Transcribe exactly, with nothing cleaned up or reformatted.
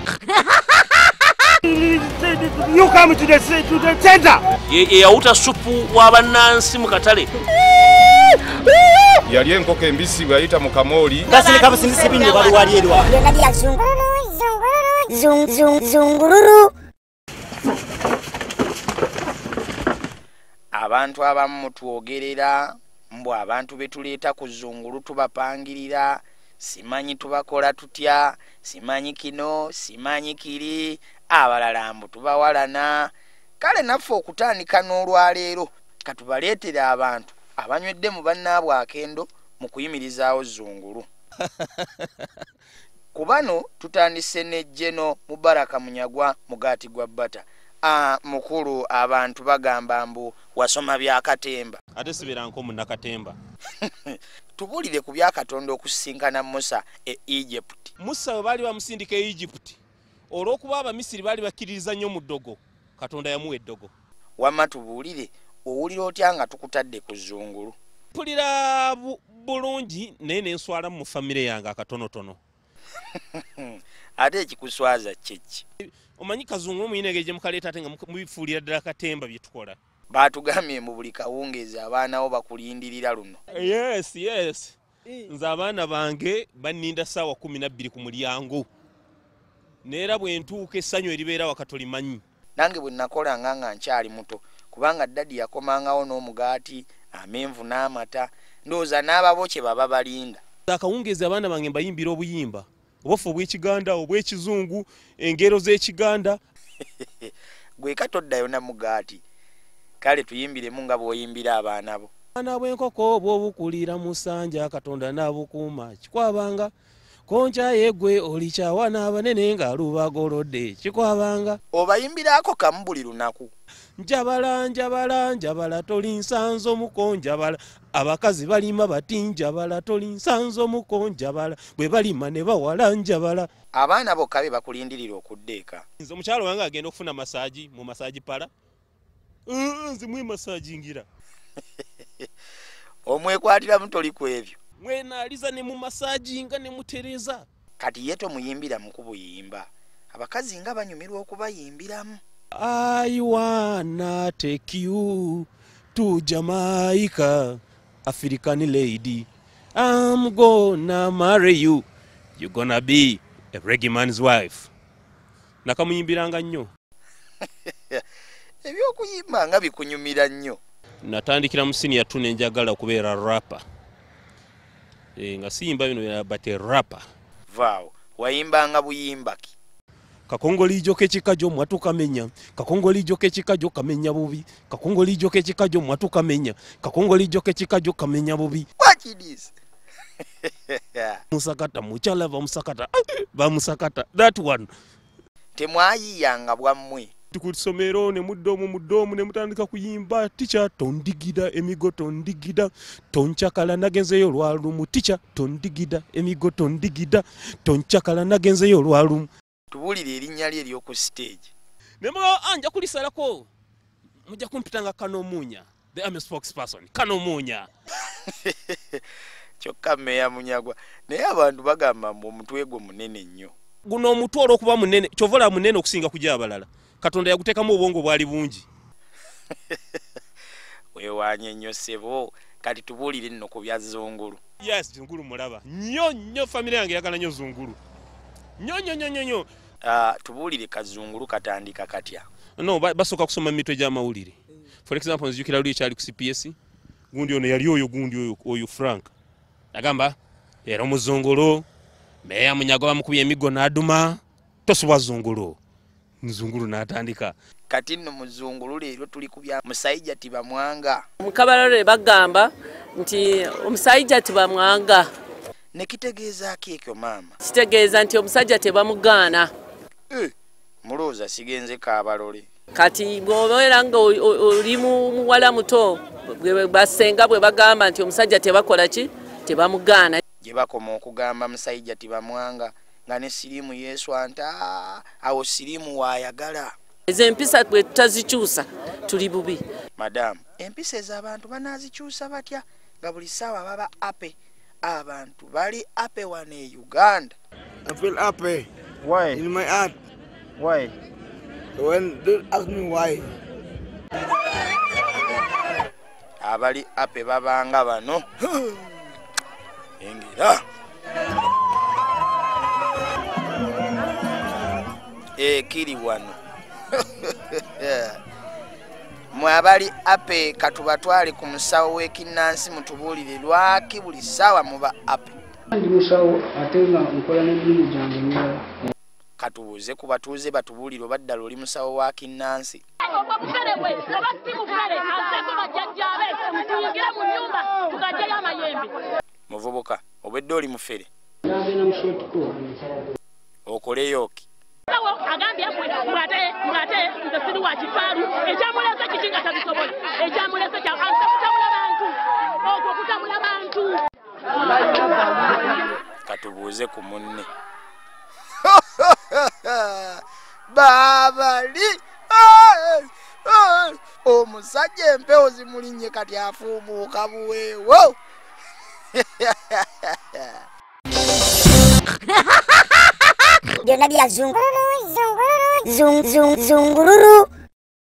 You come to the, to the center. Ye yawuta supu w'abannansi mu katale. Yali enkoko embisi bwayita mu kamooli. Gasile kabusindisi binne bali wali edwa. Yonadi Zungulu, Zungulu, Zung Zungulu. Abantu abamu twogerera mbu abantu betuleeta ku Zungulu tubapangirira, simanyi tubakola tutya, simanyi kino, simanyi kiri, abalala mbu tubawalana. Kale naffe okutandika n'olwaleero katubaleetera abantu abanywedde mu bannaabwe akendo mu kuyimirizaawo Zungulu. Ku bano tutandise ne Jeno Mubaraka Munyagwa mugaati gwa bbata. Ah, mukulu abantu bagamba mbu wasoma bya Katemba. Ate sibera nko mu Nakatemba. Tubulire ku bya Katonda okusinkana Musa e Egypt. Musa we bali bamusindika e Egypt. Olw'okuba Abamisiri bali bakkiririza nnyo mu ddogo, Katonda yamuwa eddogo. Wamma tubulire owulira otya nga tukutadde ku Zungulu. Mpulira bu, bulungi naye ne nswala mu famire yange akatonotono. Ate ekikuswaza kyeki. Omanyi Kazungu omuyinege gye mukaleeta ate nga mubifuulira ddala Katemba bye tukola. Baatugambye mu buli kawungeezi abaanawo bakulindirira luno. Yes, yes. Nze abaana bange banninda ssaawa kumi na bbiri ku mulyango. Neera bwe ntuuka essanyu eribeera wakatolimanyi. Nange bwe nakolanga nga nkyali muto kubanga ddadi yakomangawo n'omugaati, amenvu n'amata, ndowooza n'ababokye baba balinda. Akawungeezi abaana bange mbayimbira obuyimba. Obufu obw'Ekiganda, obw'Ekizungu, engero z'Ekiganda. Gwe katoddayo na mugaati. Kale tuyimbiremu nga bw'oyimbira abaana bo. Abaana bw'enkoko bw'obukulira mu ssanja Katonda n'abukuuma kikwabanga. Koncha yegwe oli kyawana abanene nga lubagolodde kikwabanga. Obayimbirako kamu buli lunaku. Njabala njabala njabala toli nsanzo muko njabala. Abakazi balima bati njabala toli nsanzo muko njabala. Bwe balima ne bawala njabala. Abaana bokka be bakulindirira okuddeeka. Nze omukyalo wange agenda okufuna masaji mu masaji pala. Nze mwe masaji ngira. Omwekwatira mutoli ku ebyo. Mwenaaliza ne mu masaji nga ne mutereza. Kati ye tomuyimbira mu kubuyimba. Abakazi nga banyumirwa okubayimbiramu. I wanna take you to Jamaica, African lady. I'm gonna marry you. You're gonna be a reggae man's wife. Nakamuyimbiranga nnyo. Ebyokuyimba nga bikunyumira nnyo. Natandikira mu senior two ne njagala okubeera rapper. E, nga siyimba bino ya bate rapper. Vaawo, wayimbanga buyimba ki? Kakongolijo kekikajo mwatu kamenya. Kakongolijo kekikajo kamenya bubi. Kakongolijo kekikajo mwatu kamenya. Kakongolijo kekikajo kamenya bubi. What it is? Musakata mukyalawe bamusakata. Bamusakata. That one. Temwayiyanga bwammwe. Tukusomero ne muddomu muddomu ne mutandika kuyimba ticha tondigida emigo tondigida tonchakala nagenzeyo lwalumu ticha tondigida emigo tondigida tonchakala nagenzeyo lwalumu. Tubulire erinnya lye ery'oku stage. Nemo anja kulisalako mujja kumpitanga Kano Munya, the I'm a spokesperson. Kano Munya. Kyokka Mmeeya Munyagwa. Naye abantu bagamba mbu omutwe gwo munene nnyo. Guno omutwe olw'okuba munene kyovola munene okusinga kujja abalala. Katonda yaguteekamu obwongo bwali bungi. Weewaanye nnyo ssebo. Kati tubuulire nno ku bya Zungulu. Yes, Zungulu mulaba. Nnyo nnyo famire yange yagala nnyo Zungulu. Nnyo nnyo nnyo nnyo. Ah, tubuulire Kazungulu katandika katya. No, basooka kusoma mitwe gy'amawulire. For example, nzijukira luli ekyali ku C P S. Gundi ono yali oyo gundi oyo oyo Frank. Agamba era omuzungulu Mmeeya Munyagwa bamukubye emigo n'aduma tosoba Zungulu. Zungulu n'atandika. Kati nno mu Zungulu leero tuli ku bya musayija tibamwanga. Mukabalole bagamba nti omusayija tibamwanga. Ne kitegeeza ki ekyo maama? Kitegeeza nti omusajja tebamugaana. Eh, mulooza sigenze Kabalole. Kati bw'obeera nga oli muwala muto basenga bwe bagamba nti omusajja tebakola ki tebamugaana. Gye bakoma okugamba musayija tibamwanga nga ne siriimu Yesu anta awo siriimu waayagala. Ezo empisa bwe tutazikyusa tuli bubi. Madamu, empisa ez'abantu banaazikyusa batya nga buli ssaawa baba ape. Abantu bali ape wane Uganda. I feel happy. Why? In my heart. Why? When don't ask me why. Abali ape babanga bano. Engera. E kiri wano. Mwabali ape katubatwale ku musawo w'ekinnansi mutubuulire lwaki buli ssaawa muba ape. Ndi musawo ate nga nkola n'emirimu gyange emirala. Katubuuze ku batuuze batubuulire oba ddala oli musawo wa kinnansi. Muvubuka obedde oli mufere. Nagenda mu shotiko. Okoleyo ki? Agambye mwate mwate nze siri wa kifaalu ekyamulesa kikinga tabisobola ekyamulesa kya kutamula bantu okwo kutamula bantu. Katubuuze ku munne. Babali omusajja empewo zimulinnye kati afuumuuka buweewo. Byonna bya zungululu zungululu zung zung zungululu.